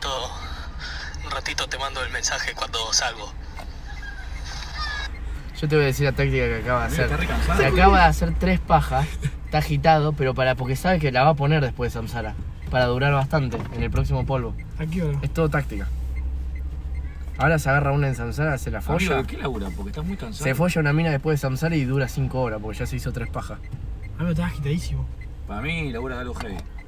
ratito te mando el mensaje cuando salgo. Yo te voy a decir la táctica que acaba de hacer. Está recansado. Se acaba de hacer 3 pajas, está agitado, pero porque sabe que la va a poner después de Samsara. Para durar bastante en el próximo polvo. ¿A qué hora? Es todo táctica. Ahora se agarra una en Samsara, se la folla. Amigo, ¿de qué labura? Porque estás muy cansado. Se folla una mina después de Samsara y dura 5 horas porque ya se hizo 3 pajas. Ah, pero estaba agitadísimo. Para mí labura de algo heavy.